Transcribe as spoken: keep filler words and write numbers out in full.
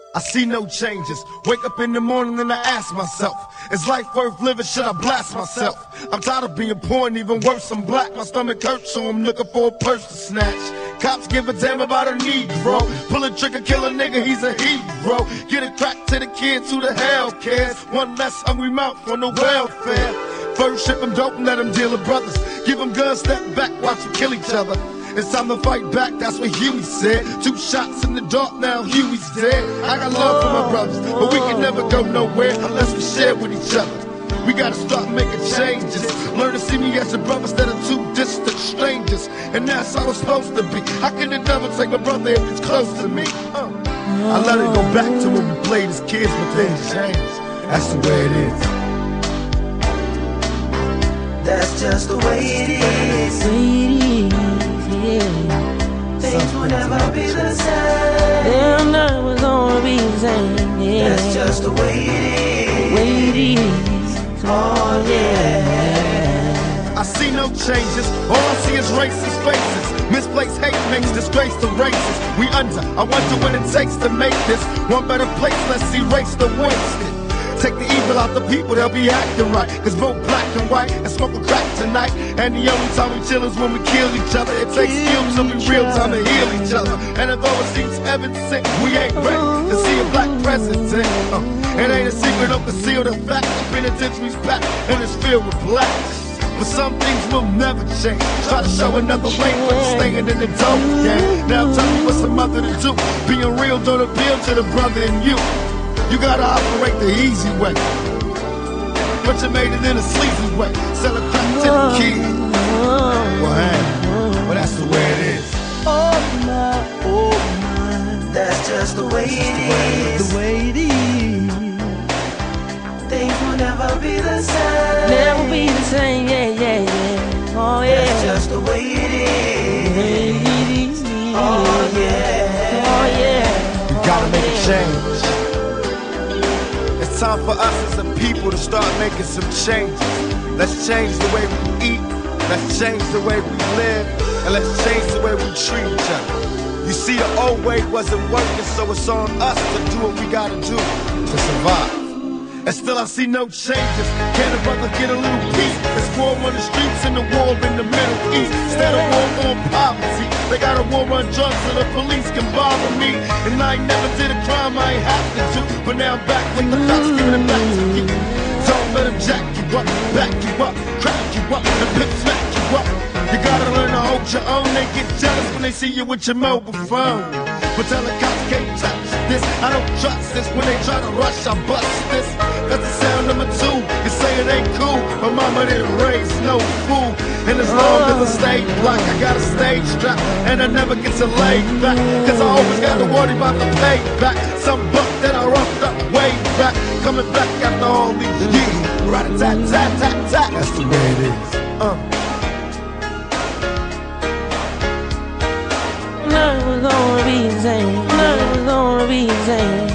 I see no changes. Wake up in the morning and I ask myself, is life worth living? Should I blast myself? I'm tired of being poor and even worse, I'm black. My stomach hurts, so I'm looking for a purse to snatch. Cops give a damn about a Negro. Pull a trigger, kill a nigga, he's a hero. Get a crack to the kids who the hell cares. One less hungry mouth on the welfare. First ship them dope and let them deal with brothers. Give them guns, step back, watch them kill each other. It's time to fight back, that's what Huey said. Two shots in the dark, now Huey's dead. I got love for my brothers, but we can never go nowhere unless we share with each other. We gotta start making changes. Learn to see me as a brother instead of two distant strangers. And that's how it's supposed to be. How can the devil take my brother if it's close to me? Uh. I let it go back to when we played as kids, but things change. That's the way it is. That's just the way it is. Yeah. Things will never be the same. They'll never gonna be the same. Yeah. That's just the way it is. Way it is. Oh yeah. I see no changes. All I see is racist faces. Misplaced hate makes disgrace to races. We under. I wonder what it takes to make this one better place. Let's erase the wasted. Take the evil out the people, they'll be acting right. Cause both black and white and smoke a crack tonight. And the only time we chill is when we kill each other. It takes skills to be real time to heal each other. And although it seems evident, we ain't ready to see a black president. Uh, it ain't a secret, don't conceal the fact. The penitentiary's back and it's filled with blacks. But some things will never change. Try to show another way, but you're staying in the dope game. Now tell me what's a mother to do. Being real don't appeal to the brother in you. You gotta operate the easy way, but you made it in a sleazy way. Sell a crack to the kids. Well, hey, well that's the way it is. Oh my, oh my. That's just the way it is. The way it is. Things will never be the same. Never be the same, yeah, yeah, yeah. Oh yeah. That's just the way it is. The way it is. Oh yeah. Oh yeah. You gotta make a change. It's time for us as a people to start making some changes. Let's change the way we eat. Let's change the way we live. And let's change the way we treat each other. You see, the old way wasn't working, so it's on us to do what we gotta do to survive. And still I see no changes. Can a brother get a little peace? It's war on the streets and the war in the Middle East. Instead of war on poverty, they got a war on drugs so the police can bother me. And I ain't never did a crime I ain't have to do, but now I'm back with the cops giving it back to you. Don't let them jack you up, back you up, crack you up, and pimp smack you up. You gotta learn to hold your own. They get jealous when they see you with your mobile phone. But tell the cops can't touch this. I don't trust this. When they try to rush, I bust this. That's the sound number two. You say it ain't cool. My mama didn't raise no fool. And as long as I stay black, I got a stage strap. And I never get to lay back. Cause I always gotta worry about the payback. Some buck that I roughed up way back. Coming back after all these years. Rat-a-tat-tat-tat-tat. That's the way it is. Uh. Never gonna be the same. Never gonna be the same.